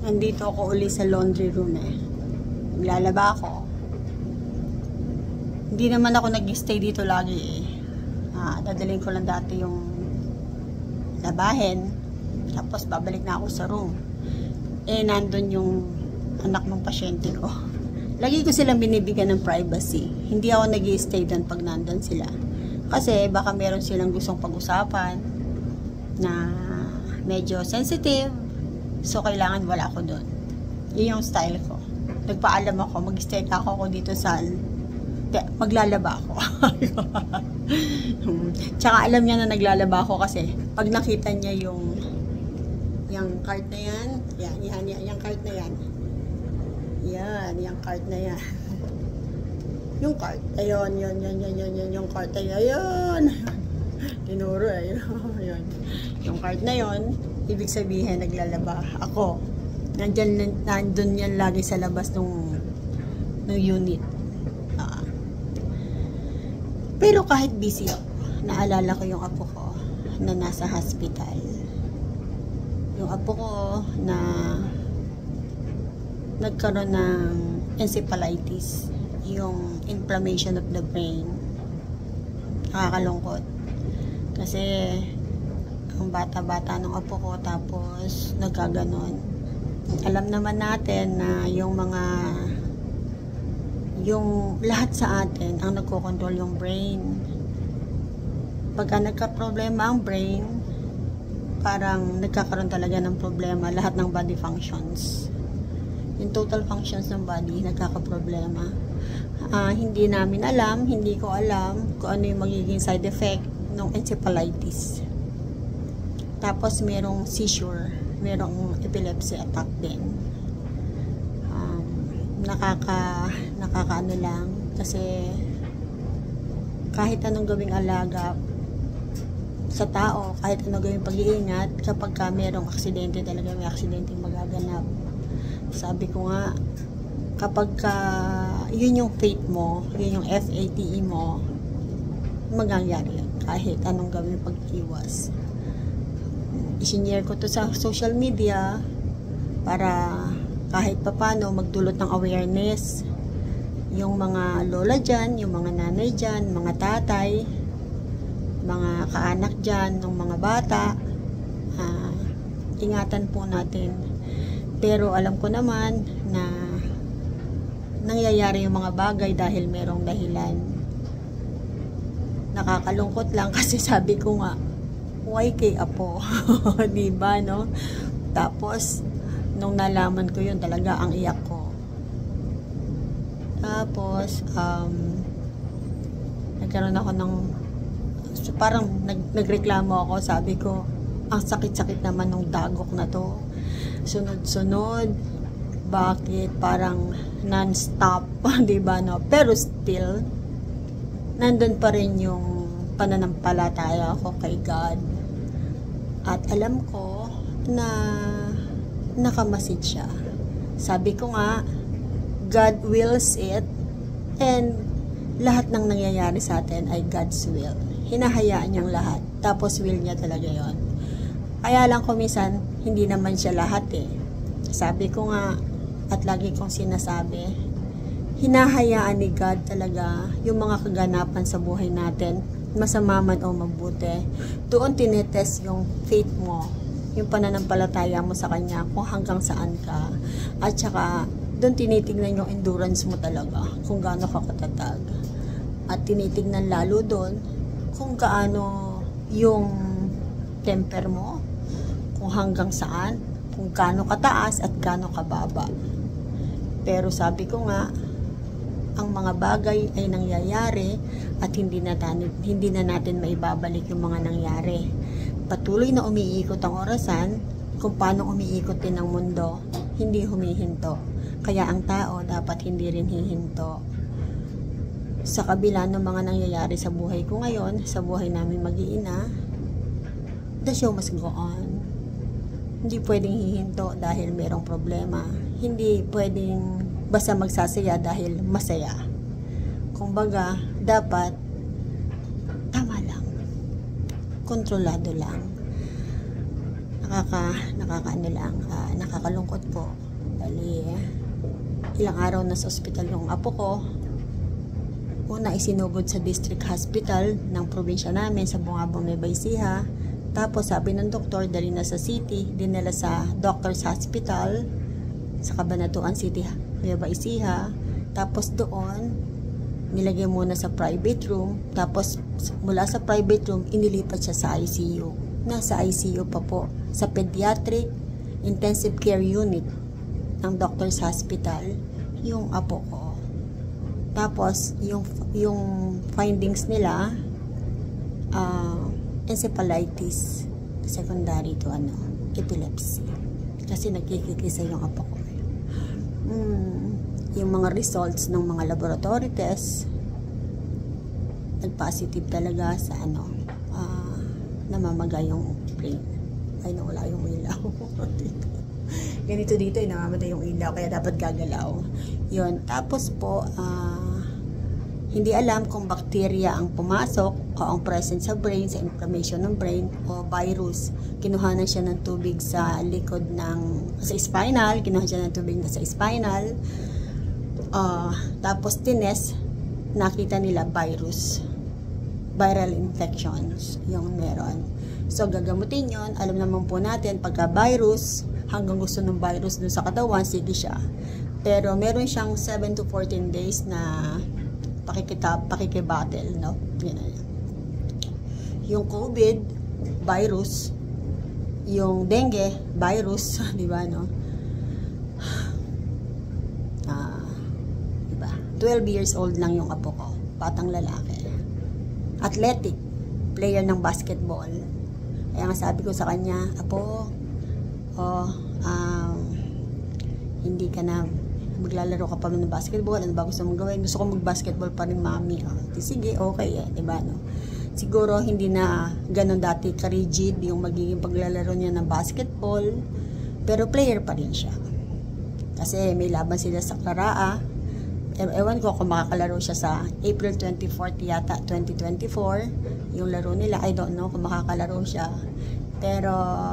Nandito ako uli sa laundry room eh. Naglalaba ako. Hindi naman ako nag-stay dito lagi eh. Dadalhin ko lang dati yung labahin. Tapos babalik na ako sa room. Nandun yung anak ng pasyente ko. Lagi ko silang binibigyan ng privacy. Hindi ako nag-stay doon pag nandun sila. Kasi baka meron silang gustong pag-usapan na medyo sensitive. So, kailangan wala ako doon. Yun yung style ko. Nagpaalam ako, mag-stay ako dito sa maglalaba ako. Tsaka alam niya na naglalaba ako kasi pag nakita niya yung cart na yan, yung cart na yan. Yung cart na yan. Yung cart, ayun, yung cart na yan. Tinuro eh. Yung cart na yon, ibig sabihin naglalaba ako. Nandun yan lagi sa labas ng unit. Pero kahit busy ako, naalala ko yung apo ko na nasa hospital. Yung apo ko na nagkaroon ng encephalitis, yung inflammation of the brain. Nakakalungkot. Kasi ang bata-bata ng apo ko tapos nagkaganon. Alam naman natin na yung lahat sa atin ang nagkocontrol yung brain. Pagka nagka-problema ang brain, parang nagkakaroon talaga ng problema lahat ng body functions. Yung total functions ng body nagkaka-problema. Hindi ko alam kung ano yung magiging side effect ng encephalitis. Tapos merong seizure, merong epilepsy attack din. Nakakaano lang kasi kahit anong gawing alaga sa tao, kahit anong gawing pag-iingat, kapag merong aksidente talaga, may aksidenteng magaganap. Sabi ko nga, kapag yun yung fate mo, yun yung FATE mo, magagyari yan kahit anong gawing pag-iwas. Isinare ko to sa social media para kahit papano magdulot ng awareness yung mga lola dyan, yung mga nanay dyan, mga tatay, mga kaanak dyan, ng mga bata. Ingatan po natin. Pero alam ko naman na nangyayari yung mga bagay dahil merong dahilan. Nakakalungkot lang kasi sabi ko nga, why kay apo? Diba, no? Tapos nung nalaman ko yun, talaga ang iyak ko. Tapos nagkaroon ako ng parang nagreklamo ako. Sabi ko, ang sakit-sakit naman ng dagok na to, sunod-sunod, bakit parang non-stop, diba, no? Pero still nandun pa rin yung pananampalataya ko kay God. At alam ko na nakamasid siya. Sabi ko nga, God wills it, and lahat ng nangyayari sa atin ay God's will. Hinahayaan niyang lahat. Tapos will niya talaga yon. Kaya lang kumisan, hindi naman siya lahat eh. Sabi ko nga, at lagi kong sinasabi, hinahayaan ni God talaga yung mga kaganapan sa buhay natin, masama man o mabuti. Doon tinetest yung faith mo, yung pananampalataya mo sa Kanya, kung hanggang saan ka. At saka, doon tinitignan yung endurance mo talaga, kung gaano ka katatag. At tinitignan lalo doon, kung gaano yung temper mo, kung hanggang saan, kung gaano kataas at gaano kababa. Pero sabi ko nga, ang mga bagay ay nangyayari at hindi na natin maibabalik yung mga nangyari. Patuloy na umiikot ang orasan, kung paano umiikot din ang mundo, hindi humihinto. Kaya ang tao dapat hindi rin hihinto. Sa kabila ng mga nangyayari sa buhay ko ngayon, sa buhay namin mag-iina, the show must go on. Hindi pwedeng hihinto dahil merong problema. Hindi pwedeng basta magsasaya dahil masaya. Kumbaga, dapat tama lang. Kontrolado lang. Nakakalungkot po. ilang araw na sa ospital yung apo ko. Una isinugod sa district hospital ng probinsya namin sa Bungabong, Nueva Ecija. Tapos sabi ng doktor, dali na sa city, dinala sa doctor's hospital sa Cabanatuan City, Nueva Ecija. Tapos doon, nilagay muna sa private room. Tapos mula sa private room, inilipat siya sa ICU. Nasa ICU pa po, sa pediatric intensive care unit ng doctor's hospital, yung apo ko. Tapos, yung findings nila, encephalitis, secondary to epilepsy. Kasi nagkikikisa yung apo ko. Yung mga results ng mga laboratory tests, nag-positive talaga sa namamaga yung brain. Ay, nawala yung ilaw. Ganito dito, namamatay yung ilaw, kaya dapat gagalaw. Yun. Tapos po, hindi alam kung bacteria ang pumasok o ang present sa brain, sa inflammation ng brain, o virus. Kinuhanan siya ng tubig sa likod sa spinal, kinuha siya ng tubig sa spinal. Tapos tinest, nakita nila viral infections yung meron. So, gagamutin yun. Alam naman po natin, pagka virus, hanggang gusto ng virus dun sa katawan, sige siya. Pero meron siyang 7 to 14 days na pakikibattle, no? Yung COVID virus, yung dengue virus, di ba, no? Diba? 12 years old lang yung apo ko, batang lalaki. Athletic, player ng basketball. Kaya nga sabi ko sa kanya, apo, hindi ka na maglalaro ka pa ng basketball, ano ba gusto mong gawin? Gusto ko mag-basketball pa rin, mami. Sige, okay diba, no? Siguro hindi na ganun dati ka-rigid yung magiging paglalaro niya ng basketball, pero player pa rin siya. Kasi may laban sila sa Claraa. Ewan ko kung makakalaro siya sa April 24 yata, 2024. Yung laro nila, I don't know kung makakalaro siya. Pero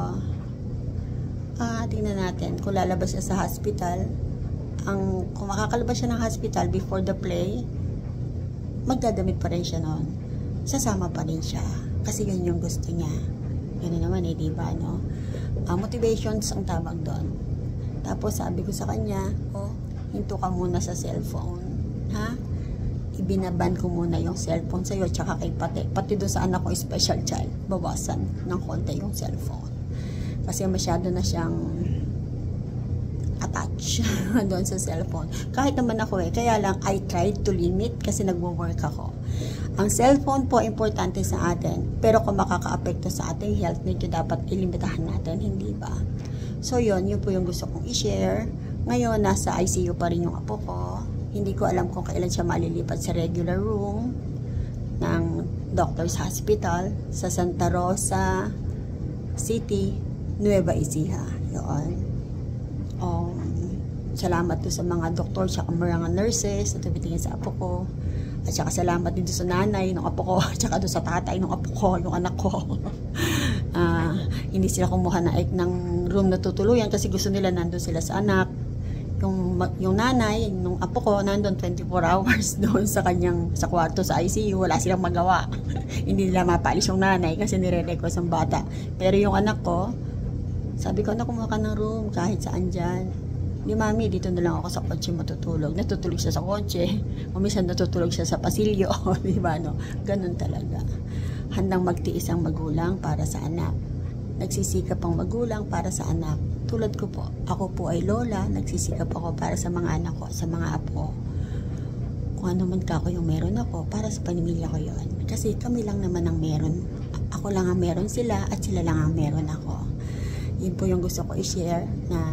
tingnan natin kung lalabas siya sa hospital. Kung makakalabas siya ng hospital before the play, magdadamit pa rin siya noon. Sasama pa rin siya. Kasi yun yung gusto niya. Yun naman diba, no? Motivations ang tawag doon. Tapos sabi ko sa kanya, hinto ka muna sa cellphone. Ha? Ibinaban ko muna yung cellphone sa'yo, tsaka kay pati doon sa anak ko, special child. Bawasan ng konti yung cellphone. Kasi masyado na siyang attach doon sa cellphone. Kahit naman ako kaya lang I tried to limit kasi nagwo-work ako. Ang cellphone po importante sa atin, pero kung makaka-apekto sa ating health, medyo dapat ilimitahan natin, hindi ba? So yun po yung gusto kong i-share. Ngayon, nasa ICU pa rin yung apo ko. Hindi ko alam kung kailan siya malilipat sa regular room ng doctor's hospital sa Santa Rosa City, Nueva Ecija. Yun. Salamat do sa mga doktor at mga nurses na tumitingin sa apo ko. At saka salamat din sa nanay ng apo ko, at saka sa tatay ng apo ko, yung anak ko. Hindi sila kumuha ng room na tutuluyan kasi gusto nila nandun sila sa anak. Yung nanay ng apo ko nandun 24 hours doon sa kwarto sa ICU, wala silang magawa. Hindi nila mapalis yung nanay kasi nire-request ang bata. Pero yung anak ko, sabi ko, anak, kumuha ka ng room kahit saan dyan. Di, mami, dito na lang ako sa kotse matutulog. Natutulog siya sa kotse. Minsan natutulog siya sa pasilyo. Di ba, no? Ganun talaga. Handang magtiis ang magulang para sa anak. Nagsisikap ang magulang para sa anak. Tulad ko po. Ako po ay lola. Nagsisikap ako para sa mga anak ko, sa mga apo. Kung ano man kako yung meron ako, para sa pamilya ko yon. Kasi kami lang naman ang meron. Ako lang ang meron sila at sila lang ang meron ako. Yun po yung gusto ko i-share na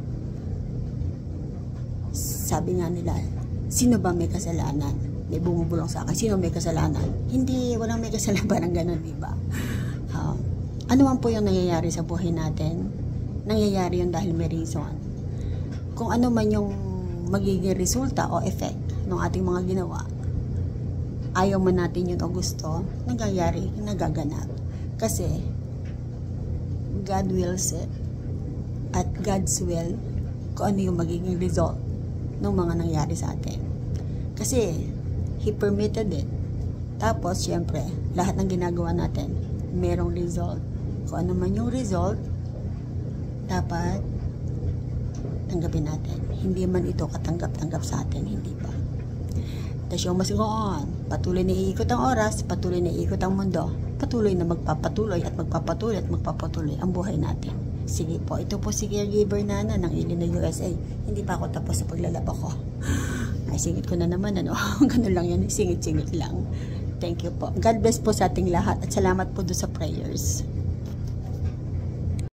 sabi nga nila, sino ba may kasalanan? May bumubulong sa akin, sino may kasalanan? Hindi, walang may kasalanan, parang ganun, diba? Ano man po yung nangyayari sa buhay natin, nangyayari yun dahil may reason. Kung ano man yung magiging resulta o effect ng ating mga ginawa, ayaw man natin yun o gusto, nangyayari, nagaganap. Kasi, God wills it at God's will kung ano yung magiging result ng mga nangyari sa atin. Kasi, He permitted it. Tapos, syempre, lahat ng ginagawa natin, merong result. Kung ano man yung result, dapat tanggapin natin. Hindi man ito katanggap-tanggap sa atin, hindi ba? The show must go on. Patuloy na iikot ang oras, patuloy na iikot ang mundo, patuloy na magpapatuloy at magpapatuloy at magpapatuloy ang buhay natin. Sige po, ito po si Caregiver Nana ng Illinois, USA. Hindi pa ako tapos sa paglalaba ko. Ay, singit ko na naman, ano? Ganun lang yan, singit-singit lang. Thank you po. God bless po sa ating lahat at salamat po doon sa prayers.